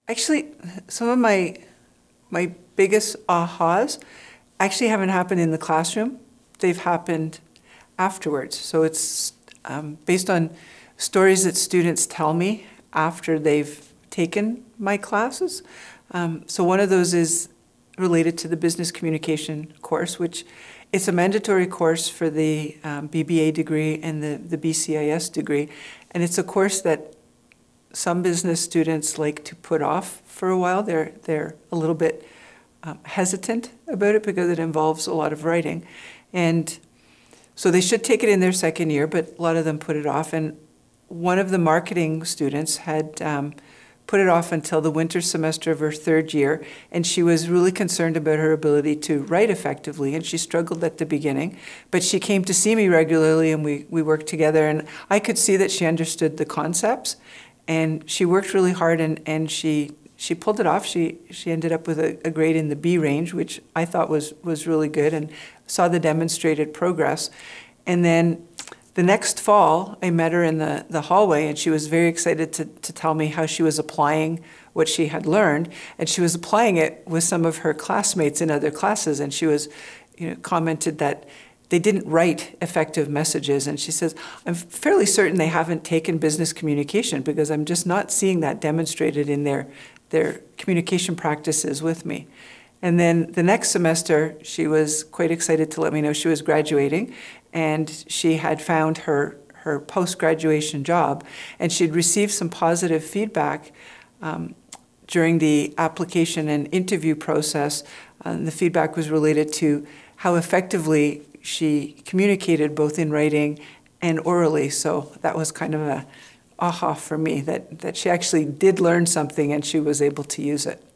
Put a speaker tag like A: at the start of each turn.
A: Actually, some of my biggest ahas actually haven't happened in the classroom. They've happened afterwards. So it's based on stories that students tell me after they've taken my classes. So one of those is related to the business communication course, which it's a mandatory course for the BBA degree and the BCIS degree. And it's a course that some business students like to put off for a while. They're a little bit hesitant about it because it involves a lot of writing. And so they should take it in their second year, but a lot of them put it off. And one of the marketing students had put it off until the winter semester of her third year, and she was really concerned about her ability to write effectively, and she struggled at the beginning. But she came to see me regularly, and we worked together, and I could see that she understood the concepts, and she worked really hard, and she pulled it off. She ended up with a grade in the B range, which I thought was really good, and saw the demonstrated progress. And then the next fall, I met her in the hallway, and she was very excited to tell me how she was applying what she had learned, and she was applying it with some of her classmates in other classes, and she was, commented that they didn't write effective messages, and she says, I'm fairly certain they haven't taken business communication because I'm just not seeing that demonstrated in their communication practices with me. And then the next semester, she was quite excited to let me know she was graduating, and she had found her post-graduation job, and she'd received some positive feedback during the application and interview process. The feedback was related to how effectively she communicated both in writing and orally, so that was kind of a aha for me, that she actually did learn something and she was able to use it.